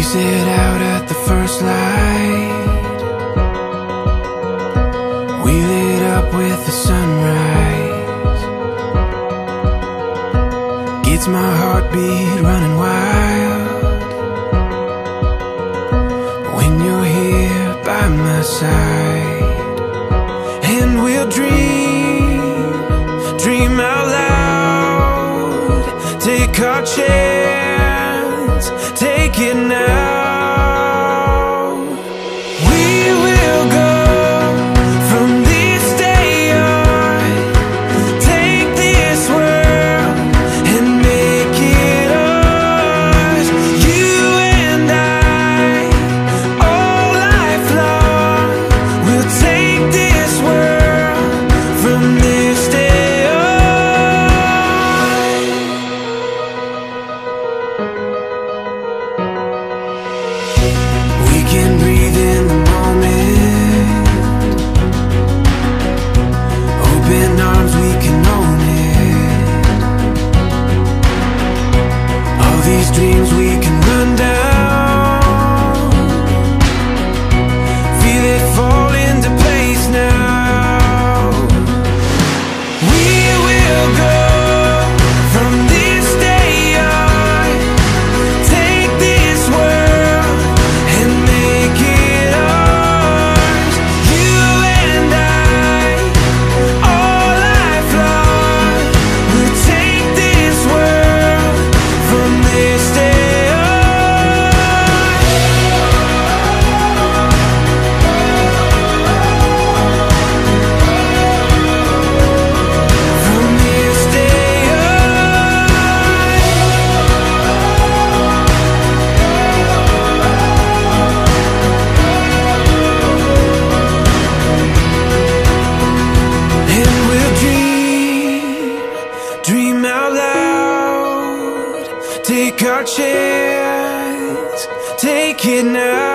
set out at the first light. We lit up with the sunrise. Gets my heartbeat running wild when you're here by my side. And we'll dream out loud. Take our chance, take it now. Dreams we can run down, feel it fall into place now. We will go from this day on, take this world and make it ours. You and I, all life long, we'll take this world from this day. Dream out loud, take our chance, take it now.